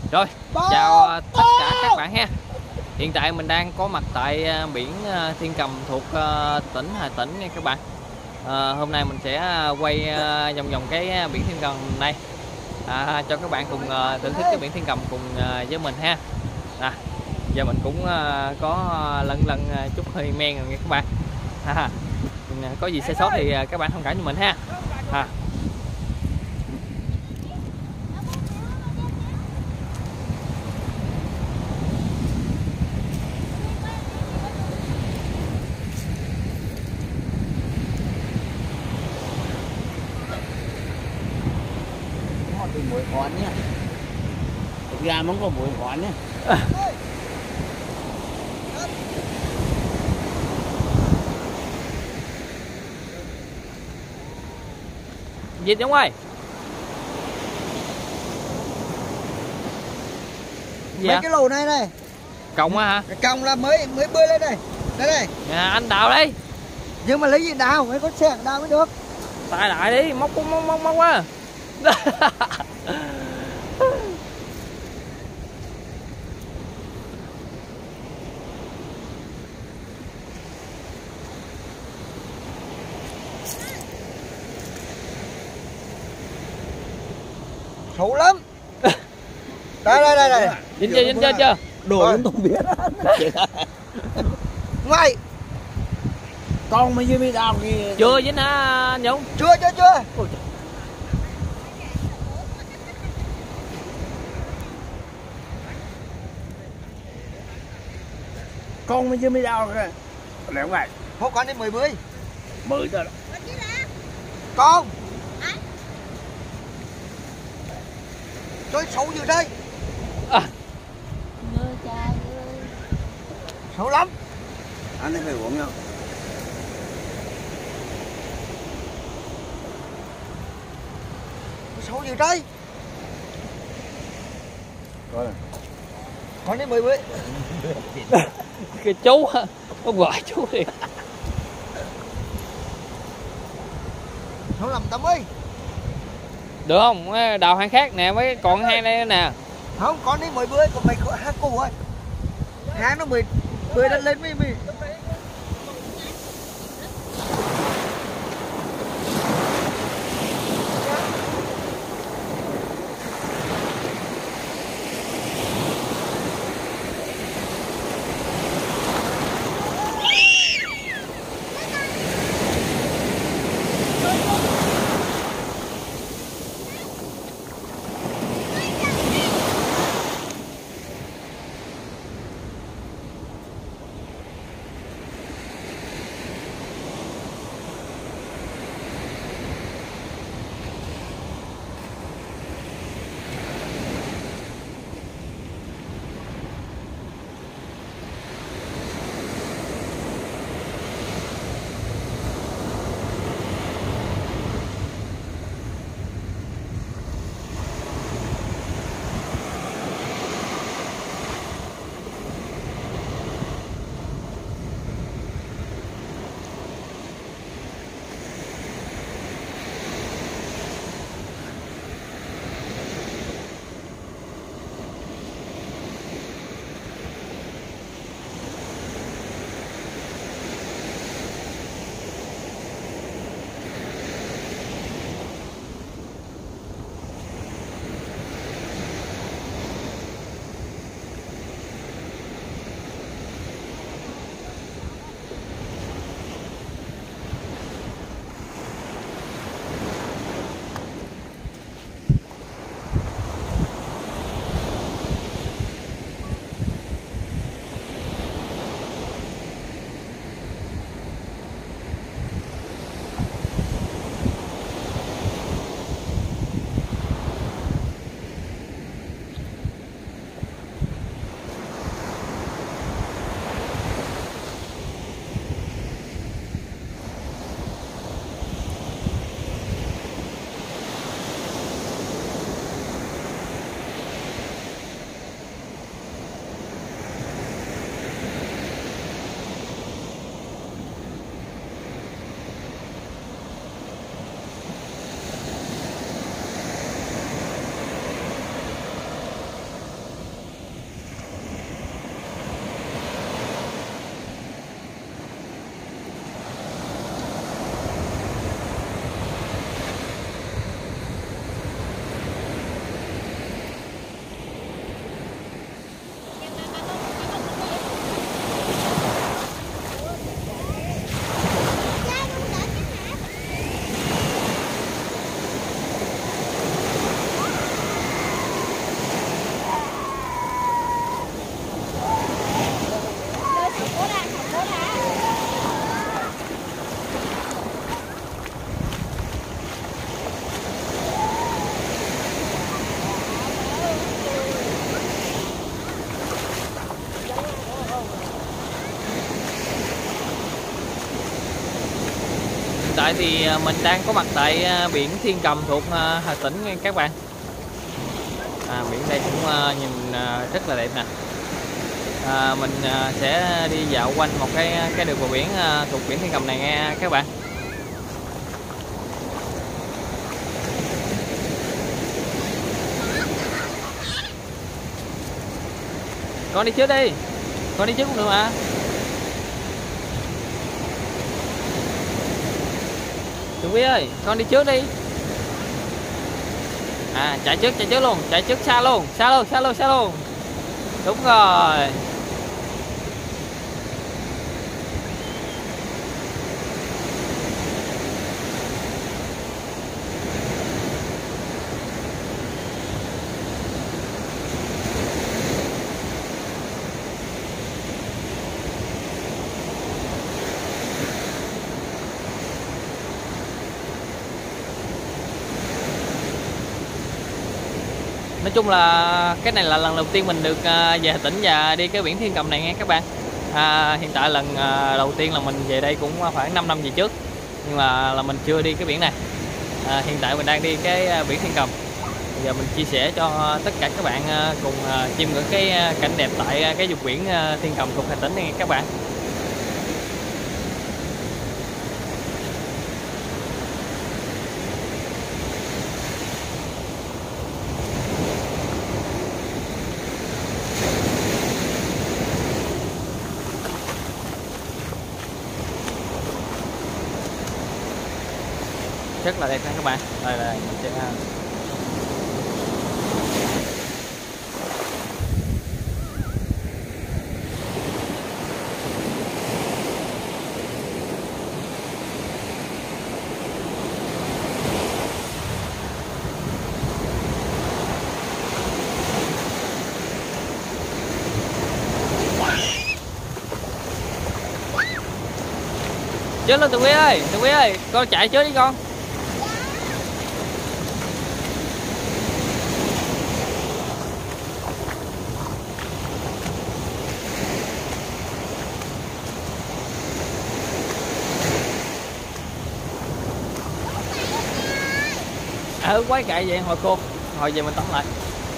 Rồi, chào tất cả các bạn ha. Hiện tại mình đang có mặt tại biển Thiên Cầm thuộc tỉnh Hà Tĩnh nha các bạn. Hôm nay mình sẽ quay vòng vòng cái biển Thiên Cầm này cho các bạn cùng thưởng thức cái biển Thiên Cầm cùng với mình ha. Giờ mình cũng có lần chút hơi men rồi nha các bạn. Có gì sai sót thì các bạn thông cảm cho mình ha. Mũi khoán nhé, thực ra nó có mũi khoán nhé. Gì đúng ơi? Mấy cái lồ này này cộng á hả? cộng là mới bơi lên đây đây Anh đào đi, nhưng mà lấy gì đào, mới có xe đào mới được. tay lại đi, móc quá. Xấu lắm. Đây Dính chưa? Đồ chúng tôi biết. Ngoài Con mà dưới mi đào kìa. Chưa dính hả anh Dũng? chưa Con mà dưới mi đào kìa. Lẹo vậy. không con đi 10 bơi 10 rồi đó. con chơi xấu như đây. Xấu lắm. Anh ấy phải uống không? Xấu như đây. Con đi 10 bơi. Cái chú á, nó gọi chú đi. Xấu lắm Tâm ơi. Được không? Đào hang khác nè, mấy còn hang đây nè. Không, con đi 10 bơi, còn mày hát cô ơi. Hang nó 10 bơi lên mới tại thì mình đang có mặt tại biển Thiên Cầm thuộc Hà Tĩnh nha các bạn. Biển đây cũng nhìn rất là đẹp nè. Mình sẽ đi dạo quanh một cái đường bờ biển thuộc biển Thiên Cầm này nghe các bạn. Con đi trước đi, con đi trước cũng được mà. Tường Vi ơi, con đi trước đi. Chạy trước luôn, chạy trước xa luôn, xa luôn. Đúng rồi. Nói chung là cái này là lần đầu tiên mình được về Hà Tĩnh và đi cái biển Thiên Cầm này nghe các bạn. Hiện tại lần đầu tiên là mình về đây cũng khoảng 5 năm về trước, nhưng mà là mình chưa đi cái biển này. Hiện tại mình đang đi cái biển Thiên Cầm. Bây giờ mình chia sẻ cho tất cả các bạn cùng chiêm ngưỡng cái cảnh đẹp tại cái vùng biển Thiên Cầm thuộc Hà Tĩnh này các bạn. Rất là đẹp nha các bạn. Đây là mình sẽ chết lên Tường Vi ơi, con chạy trước đi con. Quái cậy vậy hồi cô, hồi về mình tắm lại.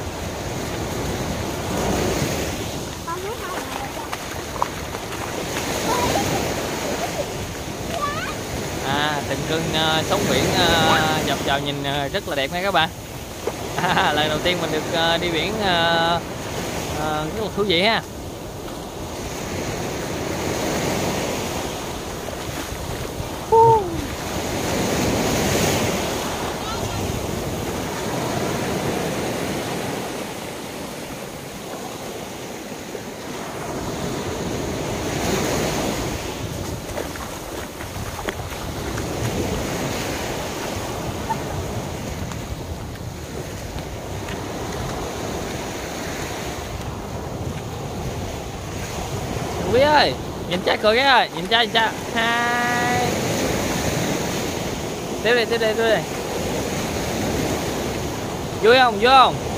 Tình cưng sóng biển dọc vào nhìn rất là đẹp nha các bạn. Lần đầu tiên mình được đi biển rất là thú vị ha. Quý ơi, nhìn cha cười cái ơi, nhìn cha. Hai. Tiếp đi. Vui không?